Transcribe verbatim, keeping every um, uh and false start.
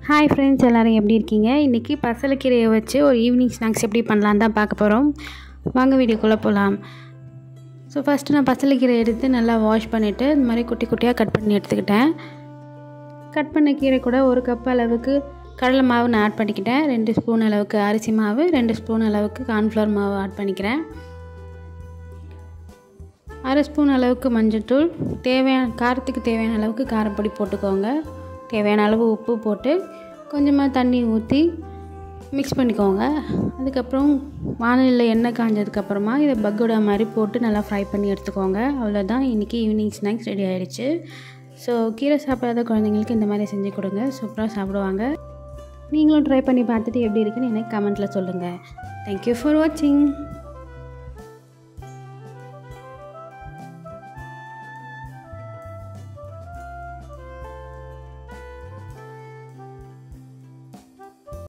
Hi friends, எல்லோரும் எப்படி இருக்கீங்க? இன்றைக்கி பசலைக்கீரையை வச்சு ஒரு ஈவினிங் ஸ்நாக்ஸ் எப்படி பண்ணலான்னு தான் பார்க்க போகிறோம். வாங்க வீடியோக்குள்ளே போகலாம். ஸோ ஃபஸ்ட்டு நான் பசலைக்கீரை எடுத்து நல்லா வாஷ் பண்ணிவிட்டு இந்த மாதிரி குட்டி குட்டியாக கட் பண்ணி எடுத்துக்கிட்டேன். கட் பண்ண கீரை கூட ஒரு கப் அளவுக்கு கடலை மாவு நான் ஆட் பண்ணிக்கிட்டேன். ரெண்டு ஸ்பூன் அளவுக்கு அரிசி மாவு, ரெண்டு ஸ்பூன் அளவுக்கு கார்ன்ஃப்ளவர் மாவு ஆட் பண்ணிக்கிறேன். அரை ஸ்பூன் அளவுக்கு மஞ்சள்தூள், தேவையான காரத்துக்கு தேவையான அளவுக்கு காரப்பொடி போட்டுக்கோங்க. தேவையான அளவு உப்பு போட்டு கொஞ்சமாக தண்ணி ஊற்றி மிக்ஸ் பண்ணிக்கோங்க. அதுக்கப்புறம் வானலியில் எண்ணெய் காஞ்சதுக்கப்புறமா இதை பக்கோடா மாதிரி போட்டு நல்லா ஃப்ரை பண்ணி எடுத்துக்கோங்க. அவ்வளோதான், இன்றைக்கி ஈவினிங் ஸ்நாக்ஸ் ரெடி ஆகிடுச்சு. ஸோ கீரை சாப்பிடாத குழந்தைங்களுக்கு இந்த மாதிரி செஞ்சு கொடுங்க, சூப்பராக சாப்பிடுவாங்க. நீங்களும் ட்ரை பண்ணி பார்த்துட்டு எப்படி இருக்குன்னு எனக்கு கமெண்ட்டில் சொல்லுங்கள். தேங்க்யூ ஃபார் வாட்சிங்.